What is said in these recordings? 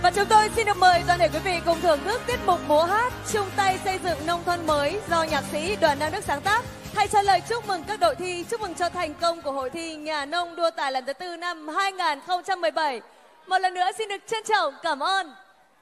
Và chúng tôi xin được mời toàn thể quý vị cùng thưởng thức tiết mục múa hát chung tay xây dựng nông thôn mới do nhạc sĩ Đoàn Đăng Đức sáng tác. Hãy trả lời chúc mừng các đội thi, chúc mừng cho thành công của hội thi Nhà nông đua tài lần thứ 4 năm 2017. Một lần nữa xin được trân trọng cảm ơn.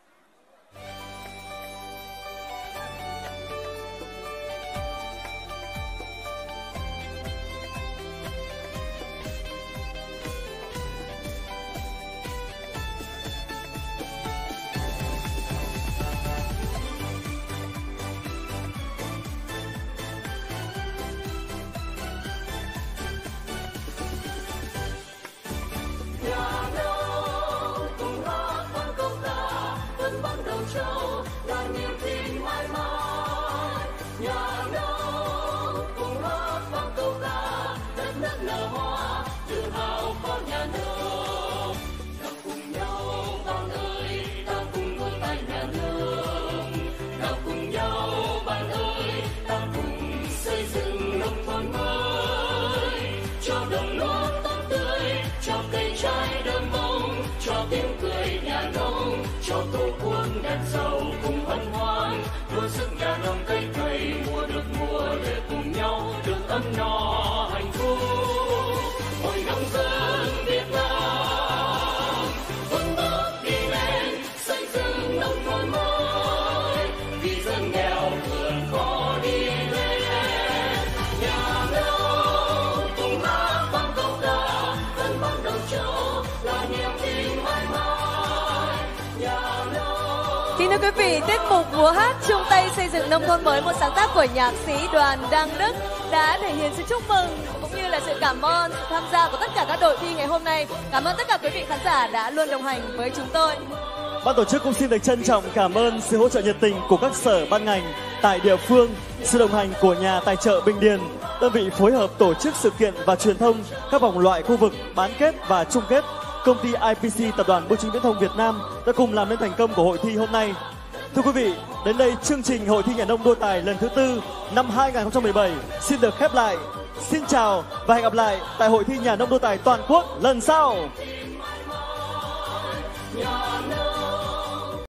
Cho tổ quốc đẹp giàu cùng hân hoan, đua sức nhà nông cây cày mùa được mùa để cùng nhau được ấm no hạnh phúc. Ôi nông dân Việt Nam vững bước đi lên xây dựng nông thôn mới, vì dân nghèo vượt khó đi lên. Nhà nông cùng hát vang câu ca cân bằng đầu châu là niềm tin mãi mãi. Kính thưa quý vị, tiết mục múa hát chung tay xây dựng nông thôn mới, một sáng tác của nhạc sĩ Đoàn Đăng Đức đã thể hiện sự chúc mừng cũng như là sự cảm ơn sự tham gia của tất cả các đội thi ngày hôm nay. Cảm ơn tất cả quý vị khán giả đã luôn đồng hành với chúng tôi. Ban tổ chức cũng xin được trân trọng cảm ơn sự hỗ trợ nhiệt tình của các sở ban ngành tại địa phương, sự đồng hành của nhà tài trợ Bình Điền, đơn vị phối hợp tổ chức sự kiện và truyền thông các vòng loại khu vực bán kết và chung kết. Công ty IPC, Tập đoàn Bưu chính Viễn thông Việt Nam đã cùng làm nên thành công của hội thi hôm nay. Thưa quý vị, đến đây chương trình Hội thi Nhà nông đua tài lần thứ 4 năm 2017 xin được khép lại. Xin chào và hẹn gặp lại tại Hội thi Nhà nông đua tài toàn quốc lần sau.